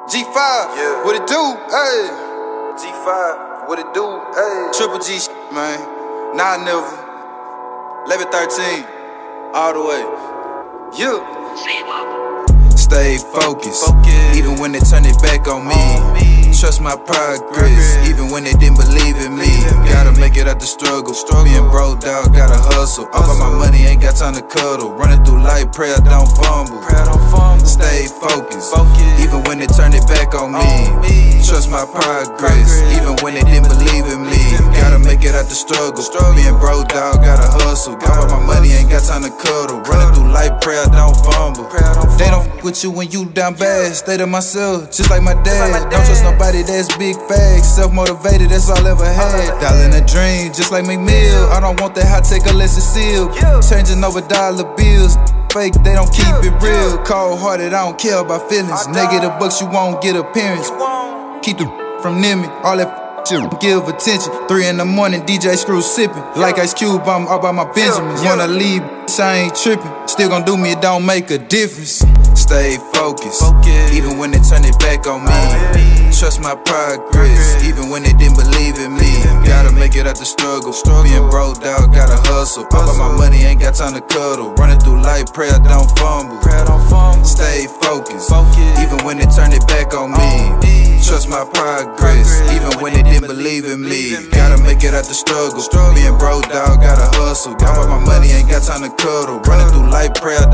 G5, yeah. What it do? Hey. G5, what it do? Hey. Triple G, man. Now I never. 11-13, all the way. Yeah. Stay focused, even when they turn it back on me. Trust my progress, even when they didn't believe in me. Gotta make it out the struggle. Being broke, dog, gotta hustle. All about my money, ain't got time to cuddle. Running through life, prayer don't fumble. Stay focused, even when they turn it back on me. Trust my progress, even when they didn't believe in me. Gotta make it out the struggle. Being broke, dog, gotta hustle. All about my money, ain't got time to cuddle. Running through life, prayer don't fumble. They don't f with you when you down bad. Stay to myself, just like my dad. Don't trust nobody, that's big facts. Self-motivated, that's all I ever had. Dialing a dream, just like McMill. I don't want that hot take unless it's sealed. Changing over dollar bills. Fake, they don't keep it real. Cold-hearted, I don't care about feelings. Negative bucks, you won't get appearance. Keep the from near me, all that shit. Give attention. 3 in the morning, DJ Screw sipping. Like Ice Cube, I'm all by my Benjamins. Wanna leave, I ain't tripping. Still gon' do me, it don't make a difference. Stay focused, even when they turn it back on me. Trust my progress, even when they didn't believe in me. Gotta make it out the struggle. Being broke, dog, gotta hustle. All about my money, ain't got time to cuddle. Running through life, prayer don't fumble. Stay focused, even when they turn it back on me. Trust my progress, even when they didn't believe in me. Gotta make it out the struggle. Being broke, dog, gotta hustle. All about my money, ain't got time to cuddle. Running through life, prayer